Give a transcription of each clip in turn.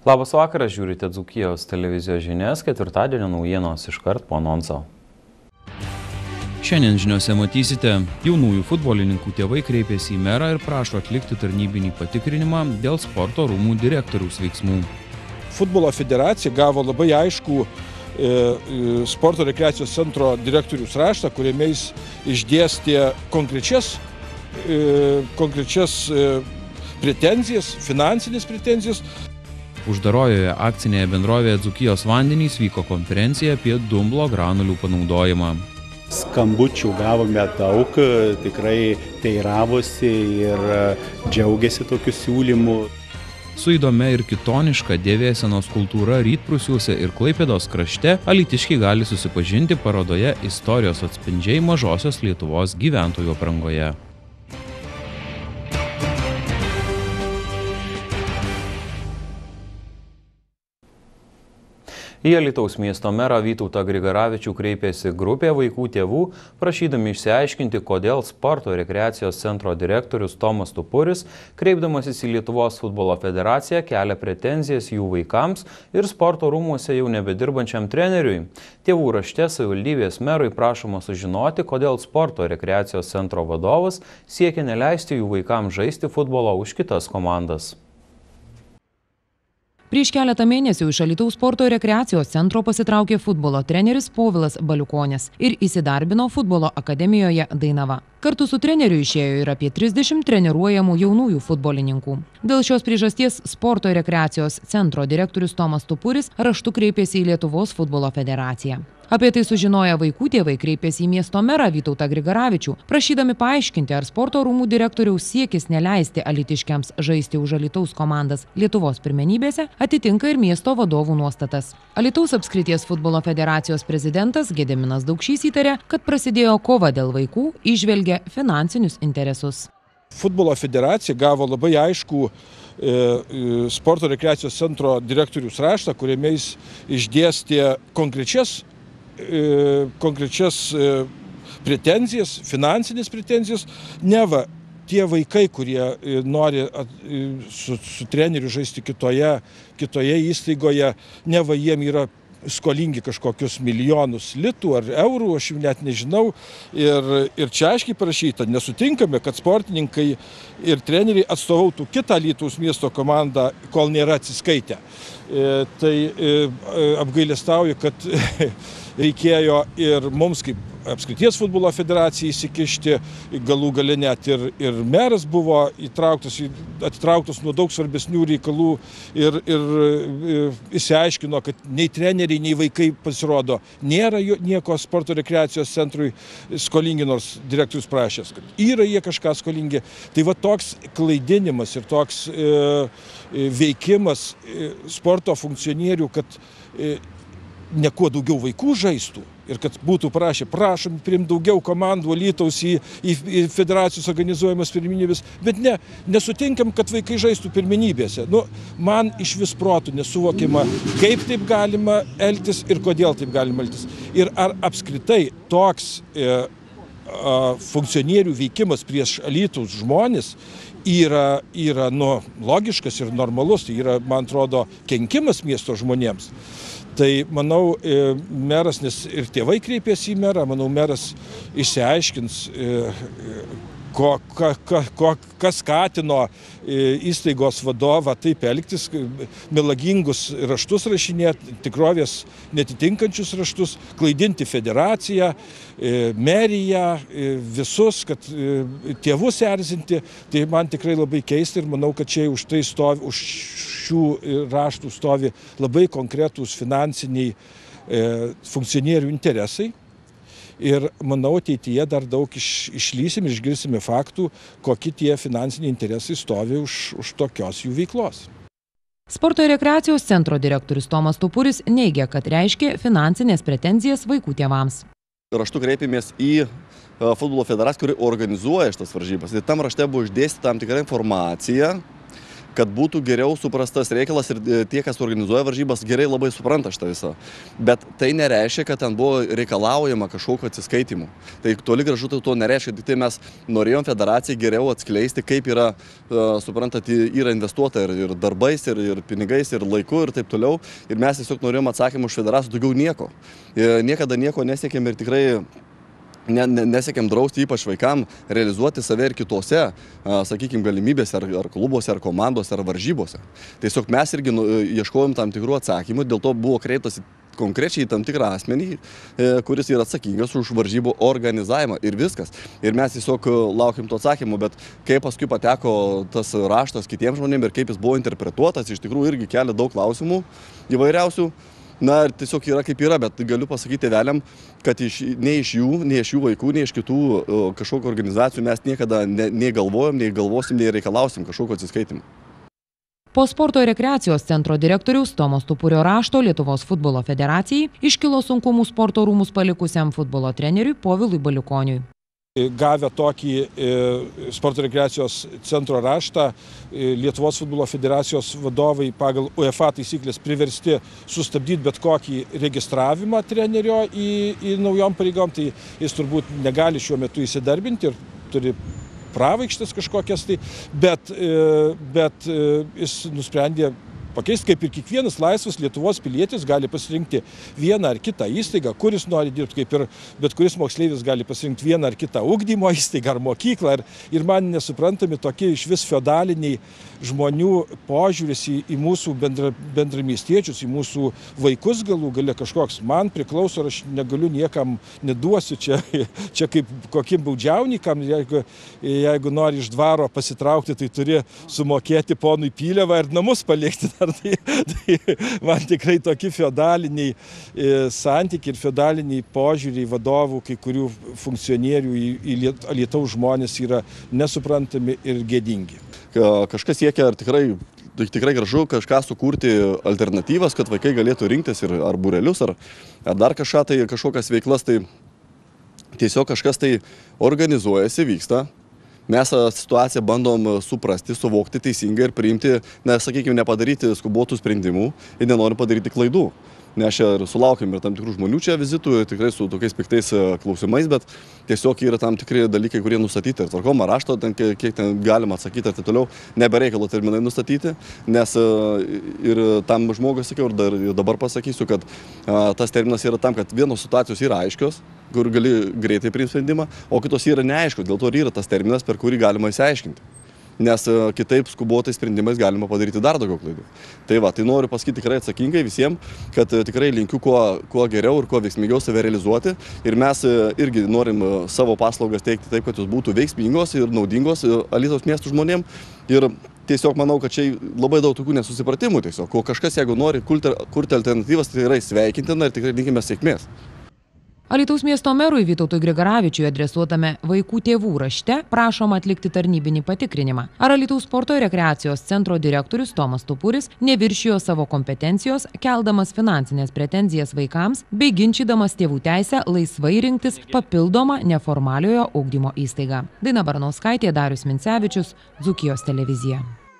Labas vakaras, žiūrite Dzūkijos televizijos žinias, ketvirtadienio naujienos iškart po anonso. Šiandien žiniose matysite, jaunųjų futbolininkų tėvai kreipėsi į merą ir prašo atlikti tarnybinį patikrinimą dėl sporto rūmų direktoriaus veiksmų. Futbolo federacija gavo labai aiškų sporto rekreacijos centro direktoriaus raštą, kuriame jis išdėstė konkrečias pretenzijas, finansinės pretenzijas. Uždarojoje akcinėje bendrovėje Dzūkijos vandenys vyko konferencija apie dumblo granulių panaudojimą. Skambučių gavome daug, tikrai teiravosi ir džiaugiasi tokiu siūlymu. Su įdomia ir kitoniška dėvėsenos kultūra Rytprūsiuose ir Klaipėdos krašte alytiškiai gali susipažinti parodoje Istorijos atspindžiai mažosios Lietuvos gyventojų aprangoje. Į Alytaus miesto merą Vytautą Grigaravičių kreipėsi grupė vaikų tėvų, prašydami išsiaiškinti, kodėl sporto ir rekreacijos centro direktorius Tomas Tupuris, kreipdamasis į Lietuvos futbolo federaciją, kelia pretenzijas jų vaikams ir sporto rūmuose jau nebedirbančiam treneriui. Tėvų rašte savivaldybės merui prašoma sužinoti, kodėl sporto ir rekreacijos centro vadovas siekia neleisti jų vaikams žaisti futbolą už kitas komandas. Prieš keletą mėnesių iš Alytaus sporto ir rekreacijos centro pasitraukė futbolo treneris Povilas Baliukonis ir įsidarbino futbolo akademijoje Dainava. Kartu su treneriu išėjo ir apie 30 treniruojamų jaunųjų futbolininkų. Dėl šios priežasties sporto ir rekreacijos centro direktorius Tomas Tupuris raštu kreipėsi į Lietuvos futbolo federaciją. Apie tai sužinoję vaikų tėvai kreipėsi į miesto merą Vytautą Grigaravičių, prašydami paaiškinti, ar sporto rūmų direktoriaus siekis neleisti alytiškiams žaisti už Alytaus komandas Lietuvos pirmenybėse atitinka ir miesto vadovų nuostatas. Alytaus apskrities futbolo federacijos prezidentas Gediminas Daukšys įtarė, kad prasidėjo kova dėl vaikų, įžvelgia finansinius interesus. Futbolo federacija gavo labai aiškų sporto rekreacijos centro direktoriaus raštą, kuriame jis išdėstė konkrečias pretenzijas, finansinės pretenzijas, neva tie vaikai, kurie nori su treneriu žaisti kitoje įstaigoje, neva jiem yra skolingi kažkokius milijonus litų ar eurų, aš jau net nežinau. Ir čia aiškiai parašyta, nesutinkame, kad sportininkai ir treneriai atstovautų kitą Alytaus miesto komandą, kol nėra atsiskaitę. Tai apgailestauju, kad reikėjo ir mums kaip apskrities futbolo federacijai įsikišti, galų gale net ir meras buvo atitrauktas nuo daug svarbesnių reikalų ir išsiaiškino, kad nei treneriai, nei vaikai pasirodo nėra nieko sporto rekreacijos centrui skolingi, nors direktorius prašęs, kad yra jie kažką skolingi. Tai va toks klaidinimas ir toks veikimas sporto funkcionierių, kad ne kuo daugiau vaikų žaistų ir kad būtų prašom priimti daugiau komandų Alytaus į federacijos organizuojamas pirmenybės, bet nesutinkam, kad vaikai žaistų pirmenybėse. Man iš vis protų nesuvokiama, kaip taip galima elgtis ir kodėl taip galima elgtis. Ir ar apskritai toks funkcionierių veikimas prieš Alytaus žmonės yra logiškas ir normalus, tai yra, man atrodo, kenkimas miesto žmonėms. Tai, manau, meras, nes ir tėvai kreipėsi į merą, manau, meras išsiaiškins, kas skatino įstaigos vadovą taip elgtis, melagingus raštus rašinėti, tikrovės netitinkančius raštus, klaidinti federaciją, meriją, visus, kad tėvus erzinti. Tai man tikrai labai keista ir manau, kad čia už šių raštų stovi labai konkretūs finansiniai funkcionierių interesai. Ir manau, ateityje dar daug išlysim ir išgirsime faktų, kokie tie finansiniai interesai stovi už tokios jų veiklos. Sporto ir rekreacijos centro direktorius Tomas Tupuris neigia, kad reiškia finansinės pretenzijas vaikų tėvams. Raštu kreipėmės į futbolo federaciją, kuri organizuoja šitas varžybas. Ir tam rašte buvo išdėstyta tam tikra informacija, kad būtų geriau suprastas reikalas ir tie, kas organizuoja varžybas, gerai labai supranta šitą visą. Bet tai nereiškia, kad ten buvo reikalaujama kažkokio atsiskaitimų. Tai toli gražu to nereiškia, tai mes norėjom federacijai geriau atskleisti, kaip yra, suprantat, yra investuota ir darbais, ir pinigais, ir laiku, ir taip toliau. Ir mes tiesiog norėjom atsakymų iš federacijų, daugiau nieko. Niekada nieko nesiekėm ir tikrai nesiekėm drausti ypač vaikam realizuoti save ir kitose, sakykime, galimybėse, ar klubuose, ar komandose, ar varžybose. Tiesiog mes irgi ieškojom tam tikrų atsakymų, dėl to buvo kreiptasi konkrečiai tam tikrą asmenį, kuris yra atsakingas už varžybų organizavimą ir viskas. Ir mes tiesiog laukiam to atsakymų, bet kaip paskui pateko tas raštas kitiems žmonėms ir kaip jis buvo interpretuotas, iš tikrųjų irgi kelia daug klausimų įvairiausių. Na ir tiesiog yra kaip yra, bet galiu pasakyti tėveliam, kad nei iš jų vaikų, nei iš kitų kažkokio organizacijų mes niekada nei galvojom, nei galvosim, nei reikalausim kažkokio atsiskaitimų. Po sporto ir rekreacijos centro direktoriaus Tomo Stupurio rašto Lietuvos futbolo federacijai iškilo sunkumų sporto rūmus palikusiam futbolo treneriui Povilui Baliukoniui. Gavę tokį sporto rekreacijos centro raštą, Lietuvos futbolo federacijos vadovai pagal UEFA taisyklės priversti sustabdyti bet kokį registravimą trenerio į naujom pareigom, tai jis turbūt negali šiuo metu įsidarbinti ir turi pravaikštas kažkokias, bet jis nusprendė pakeisti, kaip ir kiekvienas laisvas Lietuvos pilietis gali pasirinkti vieną ar kitą įstaigą, kuris nori dirbti, kaip ir bet kuris moksleivis gali pasirinkti vieną ar kitą ugdymo įstaigą ar mokyklą. Ir man nesuprantami tokie iš vis feodaliniai žmonių požiūris į mūsų bendramiestiečius, į mūsų vaikus galų gale kažkoks. Man priklauso, aš negaliu niekam neduosiu čia kaip kokiem baudžiaunikam, jeigu nori iš dvaro pasitraukti, tai turi sumokėti ponui piliavą ir namus palikti. Tai man tikrai tokie feodaliniai santykiai ir feodaliniai požiūriai vadovų, kai kurių funkcionierių į Alytaus žmonės yra nesuprantami ir gėdingi. Kažkas siekia ar tikrai gražu kažką sukurti alternatyvas, kad vaikai galėtų rinktis ar būrelius, ar dar kažkokias veiklas, tai tiesiog kažkas tai organizuojasi, vyksta. Mes situaciją bandom suprasti, suvokti teisingai ir priimti, sakykime, nepadaryti skubotų sprendimų ir nenorim padaryti klaidų. Nes čia ir sulaukiam ir tam tikrų žmonių čia vizitų, tikrai su tokiais piktais klausimais, bet tiesiog yra tam tikri dalykai, kurie nustatyti ir tvarkoma rašto, kiek ten galima atsakyti ir taip toliau, nebereikalo terminai nustatyti, nes ir tam žmogui sakiau ir dabar pasakysiu, kad tas terminas yra tam, kad vienos situacijos yra aiškios, kur gali greitai priimti sprendimą, o kitos yra neaiškios, dėl to ir yra tas terminas, per kurį galima įsiaiškinti. Nes kitaip skubotais sprendimais galima padaryti dar daugiau klaidų. Tai noriu pasakyti tikrai atsakingai visiems, kad tikrai linkiu kuo geriau ir kuo veiksmingiau save realizuoti. Ir mes irgi norim savo paslaugas teikti taip, kad jos būtų veiksmingos ir naudingos Alytaus miestų žmonėms. Ir tiesiog manau, kad čia labai daug tokių nesusipratimų tiesiog. Ko kažkas, jeigu nori kurti alternatyvas, tai yra sveikintina ir tikrai linkime sėkmės. Alytaus miesto merui Vytautui Grigaravičiui adresuotame vaikų tėvų rašte prašoma atlikti tarnybinį patikrinimą. Ar Alytaus sporto ir rekreacijos centro direktorius Tomas Stupuris neviršijo savo kompetencijos, keldamas finansinės pretenzijas vaikams bei ginčydamas tėvų teisę laisvai rinktis papildomą neformaliojo ugdymo įstaigą. Daina Baranauskaitė, Darius Mincevičius, Dzūkijos televizija.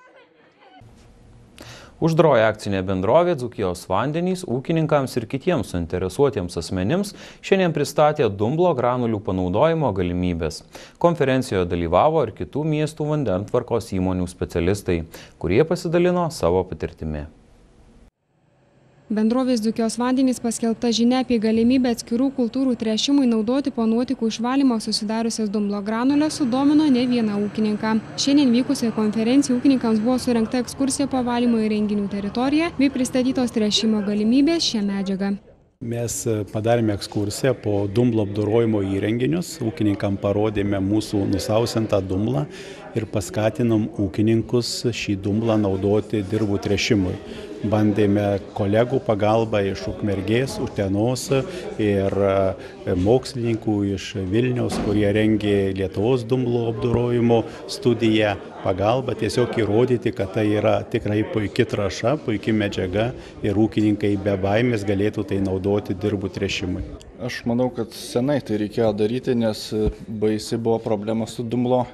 Uždaroji akcinė bendrovė Dzūkijos vandenys ūkininkams ir kitiems suinteresuotiems asmenims šiandien pristatė dumblo granulių panaudojimo galimybės. Konferencijoje dalyvavo ir kitų miestų vandentvarkos įmonių specialistai, kurie pasidalino savo patirtimi. Bendrovės Dzūkijos vandenys paskelbta žinia apie galimybę atskirų kultūrų tręšimui naudoti po nuotekų išvalymo susidariusias dumblo granulės sudomino ne vieną ūkininką. Šiandien vykusioje konferencijoje ūkininkams buvo surengta ekskursija po valymo įrenginių teritoriją bei pristatytos tręšimo galimybės šią medžiagą. Mes padarėme ekskursiją po dumblo apdorojimo įrenginius, ūkininkam parodėme mūsų nusausintą dumblą ir paskatinom ūkininkus šį dumblą naudoti dirvų tręšimui. Bandėme kolegų pagalbą iš Ukmergės, Utenos ir mokslininkų iš Vilniaus, kurie rengė Lietuvos dumblo apdorojimo studiją, pagalbą tiesiog įrodyti, kad tai yra tikrai puikia trąša, puikia medžiaga ir ūkininkai be baimės galėtų tai naudoti dirvų tręšimui. Aš manau, kad senai tai reikėjo daryti, nes baisi buvo problema su dumblo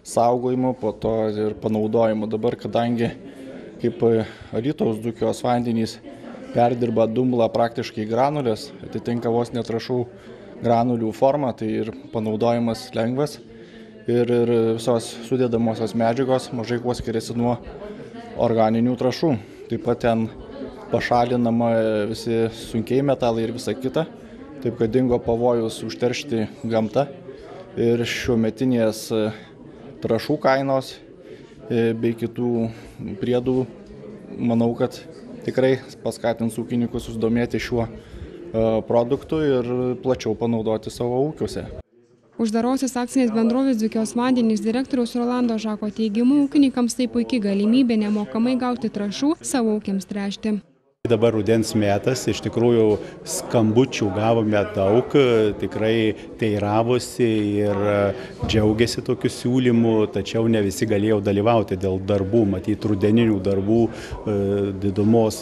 saugojimu, po to ir panaudojimu. Dabar, kadangi kaip Alytaus Dzūkijos vandenys perdirba dumblą praktiškai granulės, atitinka vos netrašų granulių formą, tai ir panaudojimas lengvas ir visos sudedamosios medžiagos mažai kuo skiriasi nuo organinių trašų. Taip pat ten pašalinama visi sunkiai metalai ir visa kita, taip kad dingo pavojus užteršti gamtą ir šiuometinės trašų kainos bei kitų priedų, manau, kad tikrai paskatins ūkininkus susidomėti šiuo produktu ir plačiau panaudoti savo ūkiuose. Uždarosios akcinės bendrovės Dzūkijos vandenys direktoriaus Rolando Žako teigimu, ūkininkams tai puikiai galimybė nemokamai gauti trašų savo ūkiams tręšti. Dabar rudens metas, iš tikrųjų skambučių gavome daug, tikrai teiravosi ir džiaugiasi tokiu siūlymu, tačiau ne visi galėjo dalyvauti dėl darbų, matyti rudeninių darbų didumos,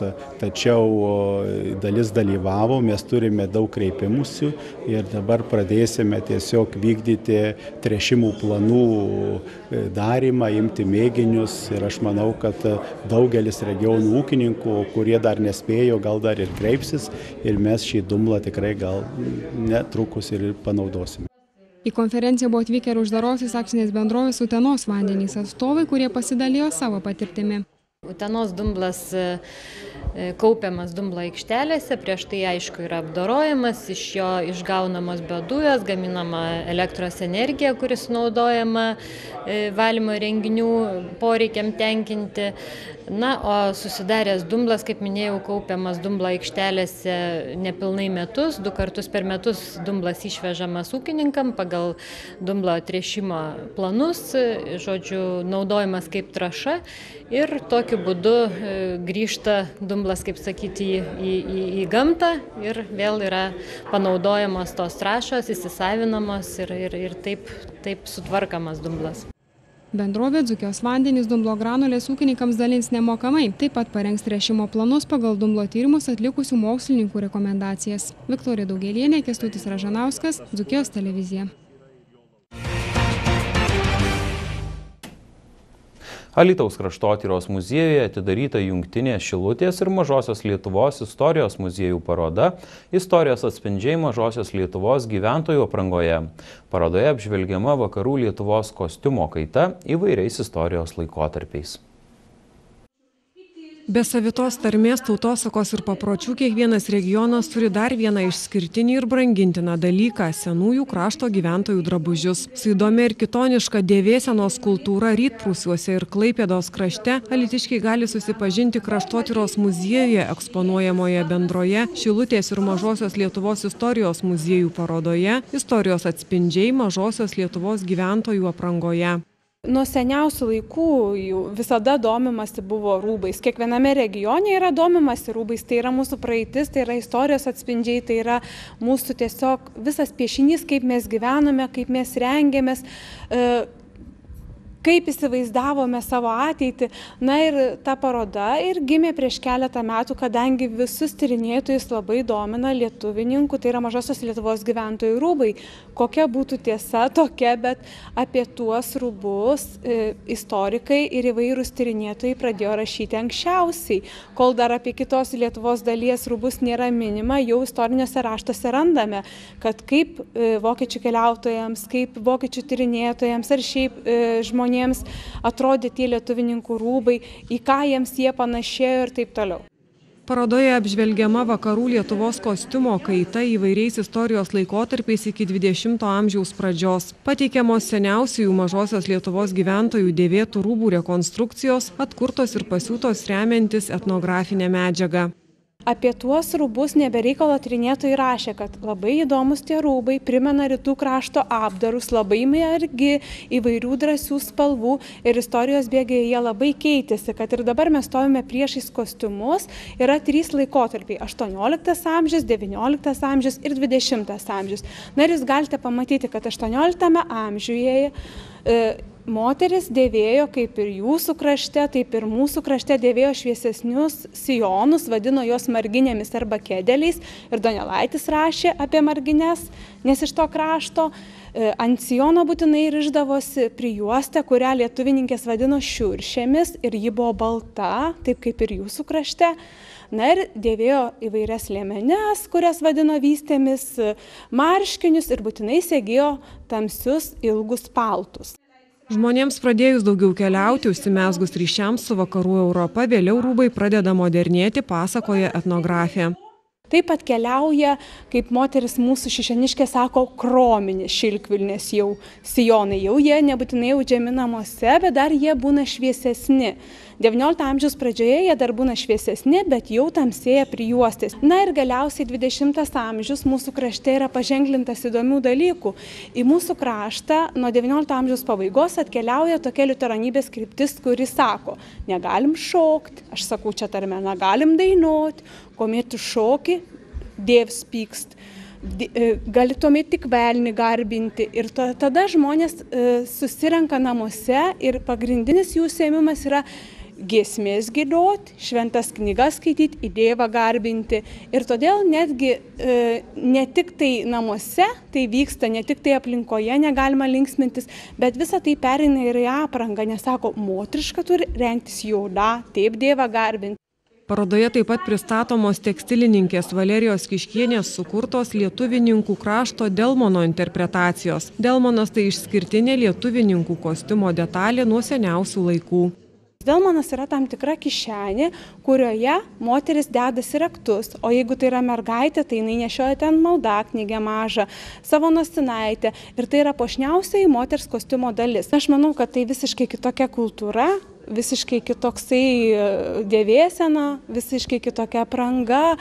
tačiau dalis dalyvavo, mes turime daug kreipimusių ir dabar pradėsime tiesiog vykdyti tręšimų planų darymą, imti mėginius ir aš manau, kad daugelis regionų ūkininkų, kurie dar nespėjo, gal dar ir kreipsis ir mes šį dumblą tikrai gal netrukus ir panaudosime. Į konferenciją buvo atvykę ir uždarosios akcinės bendrovės Utenos vandenys atstovai, kurie pasidalijo savo patirtimi. Utenos dumblas kaupiamas dumblo aikštelėse, prieš tai aišku yra apdorojamas, iš jo išgaunamos biodujos, gaminama elektros energija, kuris naudojama valymo renginių poreikiam tenkinti. Na, o susidaręs dumblas, kaip minėjau, kaupiamas dumblo aikštelėse nepilnai metus, 2 kartus per metus dumblas išvežamas ūkininkam pagal dumblo tręšimo planus, žodžiu, naudojamas kaip trąša ir tokiu būdu grįžta dumblas, kaip sakyti, į gamtą ir vėl yra panaudojamos tos trąšos, įsisavinamos ir taip sutvarkamas dumblas. Bendrovė Dzūkijos vandenys dumblo granulės ūkininkams dalins nemokamai, taip pat parengs tręšimo planus pagal dumblo tyrimus atlikusių mokslininkų rekomendacijas. Viktorija Daugėlienė, Kęstutis Ražanauskas, Dzūkijos televizija. Alytaus kraštotyros muziejuje atidaryta jungtinė Šilutės ir Mažosios Lietuvos istorijos muziejų paroda Istorijos atspindžiai Mažosios Lietuvos gyventojų aprangoje. Parodoje apžvelgiama vakarų Lietuvos kostiumo kaita įvairiais istorijos laikotarpiais. Be savitos tarmės, tautosakos ir papročių kiekvienas regionas turi dar vieną išskirtinį ir brangintiną dalyką – senųjų krašto gyventojų drabužius. Su įdomia ir kitoniška dėvėsenos kultūra Rytprūsiuose ir Klaipėdos krašte alytiškiai gali susipažinti kraštotyros muziejuje eksponuojamoje bendroje Šilutės ir Mažosios Lietuvos istorijos muziejų parodoje Istorijos atspindžiai Mažosios Lietuvos gyventojų aprangoje. Nuo seniausių laikų visada domimasi buvo rūbais. Kiekviename regione yra domimasi rūbais. Tai yra mūsų praeitis, tai yra istorijos atspindžiai, tai yra mūsų tiesiog visas piešinys, kaip mes gyvename, kaip mes rengiamės, kaip įsivaizdavome savo ateitį. Na ir ta paroda ir gimė prieš keletą metų, kadangi visus tyrinėtojus labai domina lietuvininkų, tai yra Mažosios Lietuvos gyventojų rūbai. Kokia būtų tiesa tokia, bet apie tuos rūbus istorikai ir įvairūs tyrinėtojai pradėjo rašyti anksčiausiai. Kol dar apie kitos Lietuvos dalies rūbus nėra minima, jau istoriniuose raštuose randame, kad kaip vokiečių keliautojams, kaip vokiečių tyrinėtojams ar šiaip žmonėms atrodė tie lietuvininkų rūbai, į ką jiems jie panašėjo ir taip toliau. Parodoje apžvelgiama vakarų Lietuvos kostiumo kaita įvairiais istorijos laikotarpiais iki 20 amžiaus pradžios. Pateikiamos seniausiųjų Mažosios Lietuvos gyventojų dėvėtų rūbų rekonstrukcijos, atkurtos ir pasiūtos remiantis etnografinę medžiagą. Apie tuos rūbus nebereikalo tyrinėtojai rašė, kad labai įdomus tie rūbai, primena rytų krašto apdarus, labai margi, įvairių drąsių spalvų ir istorijos bėgyje jie labai keitėsi, kad ir dabar mes stovime priešais kostiumus, yra 3 laikotarpiai – 18 amžius, 19 amžius ir 20 amžius. Na ir jūs galite pamatyti, kad 18 amžiuje moteris dėvėjo, kaip ir jūsų krašte, taip ir mūsų krašte dėvėjo šviesesnius sijonus, vadino juos marginėmis arba kedeliais. Ir Donelaitis rašė apie marginės, nes iš to krašto ant sijono būtinai rišdavosi prijuostę, kurią lietuvininkės vadino šiuršėmis, ir ji buvo balta, taip kaip ir jūsų krašte. Na ir dėvėjo įvairias liemenes, kurias vadino vystėmis, marškinius ir būtinai segėjo tamsius ilgus paltus. Žmonėms pradėjus daugiau keliauti, užsimezgus ryšiams su vakarų Europa, vėliau rūbai pradeda modernėti, pasakoja etnografė. Taip pat keliauja, kaip moteris mūsų šišeniškė sako, krominis šilkvilnės jau sijonai. Jau jie nebūtinai audžiami namuose, bet dar jie būna šviesesni. 19 amžiaus pradžioje jie dar būna šviesesni, bet jau tamsėja prijuostės. Na ir galiausiai 20 amžius mūsų krašte yra paženklintas įdomių dalykų. Į mūsų kraštą nuo 19 amžiaus pabaigos atkeliauja tokia liuteronybės kryptis, kuri sako, negalim šokti, aš sakau čia tarme, negalim dainuoti, kuomet tu šoki, Dievs pykst. Gali tuomet tik velnį garbinti. Ir tada žmonės susirenka namuose ir pagrindinis jų užsiėmimas yra giesmės giedoti, šventas knygas skaityti, į Dievą garbinti. Ir todėl netgi ne tik tai namuose tai vyksta, ne tik tai aplinkoje negalima linksmintis, bet visa tai pereina ir į aprangą, nes sako, moteriška turi rengtis juoda, taip Dievą garbinti. Parodoje taip pat pristatomos tekstilininkės Valerijos Kiškienės sukurtos lietuvininkų krašto delmono interpretacijos. Delmonas tai išskirtinė lietuvininkų kostiumo detalė nuo seniausių laikų. Delmonas yra tam tikra kišenė, kurioje moteris dedasi raktus, o jeigu tai yra mergaitė, tai jinai nešioja ten maldaknygę mažą, savo nosinaitę, ir tai yra puošniausiai moters kostiumo dalis. Aš manau, kad tai visiškai kitokia kultūra, visiškai kitoksai dėvėsena, visiškai kitokia apranga,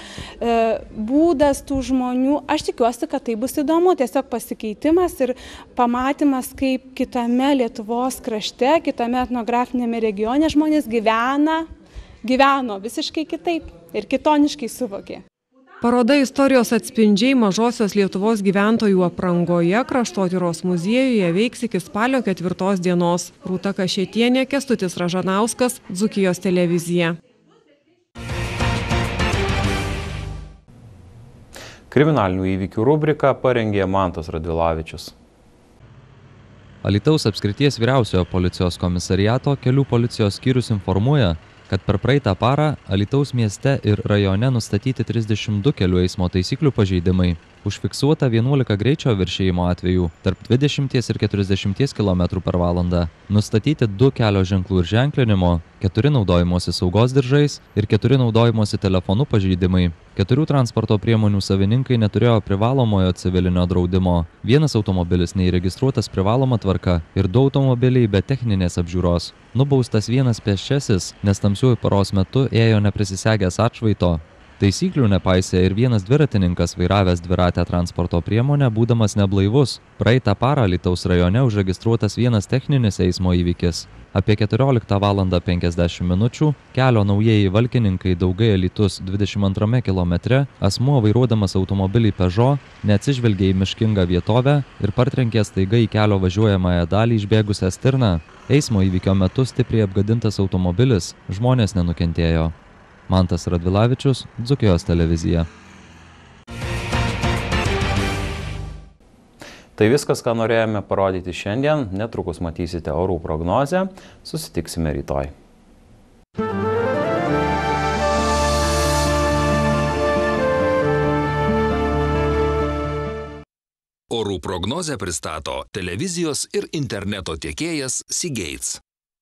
būdas tų žmonių. Aš tikiuosi, kad tai bus įdomu, tiesiog pasikeitimas ir pamatymas, kaip kitame Lietuvos krašte, kitame etnografinėme regione žmonės gyveno visiškai kitaip ir kitoniškai suvokė. Paroda istorijos atspindžiai mažosios Lietuvos gyventojų aprangoje Kraštotyros muziejuje veiks iki spalio 4 dienos. Rūta Kašėtienė, Kęstutis Ražanauskas, Dzūkijos televizija. Kriminalinių įvykių rubriką parengė Mantas Radvilavičius. Alytaus apskrities vyriausiojo policijos komisariato kelių policijos skyrius informuoja, kad per praeitą parą Alytaus mieste ir rajone nustatyti 32 kelių eismo taisyklių pažeidimai. Užfiksuota 11 greičio viršijimo atvejų tarp 20 ir 40 km/h. Nustatyti 2 kelio ženklų ir ženklinimo, 4 naudojimosi saugos diržais ir 4 naudojimosi telefonų pažeidimai. 4 transporto priemonių savininkai neturėjo privalomojo civilinio draudimo. 1 automobilis neįregistruotas privaloma tvarka ir 2 automobiliai be techninės apžiūros. Nubaustas 1 pėsčiasis, nes tamsiuoju paros metu ėjo neprisisegęs atšvaito. Taisyklių nepaisė ir 1 dviratininkas vairavęs dviratę transporto priemonę, būdamas neblaivus. Praeitą parą Alytaus rajone užregistruotas 1 techninis eismo įvykis. Apie 14:50 min. Kelio Naujieji Valkininkai Daugai Alytus 22 kilometre asmuo vairuodamas automobilį Peugeot neatsižvelgė į miškingą vietovę ir partrenkė staiga į kelio važiuojamąją dalį išbėgusią stirną. Eismo įvykio metu stipriai apgadintas automobilis, žmonės nenukentėjo. Mantas Radvilavičius, Dzūkijos televizija. Tai viskas, ką norėjome parodyti šiandien. Netrukus matysite orų prognozę. Susitiksime rytoj. Orų prognozę pristato televizijos ir interneto tiekėjas Seagates.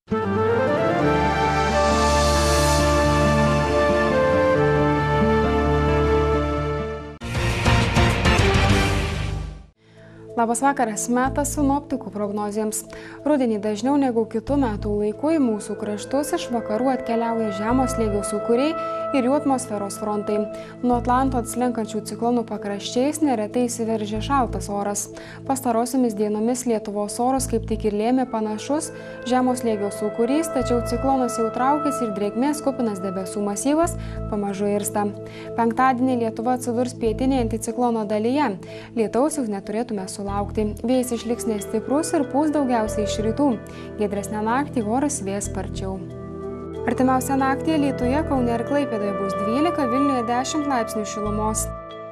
Labas vakaras, metas sinoptikų prognozėms. Rudenį dažniau negu kitų metų laikų į mūsų kraštus iš vakarų atkeliauja žemo slėgio sūkuriai ir jų atmosferos frontai. Nuo Atlanto atslenkančių ciklonų pakraščiais neretai įsiveržia šaltas oras. Pastarosiomis dienomis Lietuvos oras kaip tik ir lėmė panašus žemo slėgio sūkurys, tačiau ciklonas jau traukėsi ir drėgmės kupinas debesų masyvas pamažu irsta. Penktadienį Lietuva atsidurs pietinėje anticiklono dalyje. Lietaus jau neturėtume sulaukti sulaukti. Vėjas išliks nestiprus ir pūs daugiausiai iš rytų. Giedresnę naktį oras vės sparčiau. Artimiausią naktį Alytuje, Kaune ir Klaipėdoje bus 12, Vilniuje 10 laipsnių šilumos.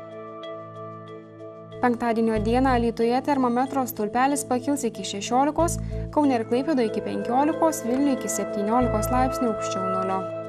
Penktadienio dieną Alytuje termometro stulpelis pakils iki 16, Kaune ir Klaipėdoje iki 15, Vilniuje iki 17 laipsnių aukščiau nulio.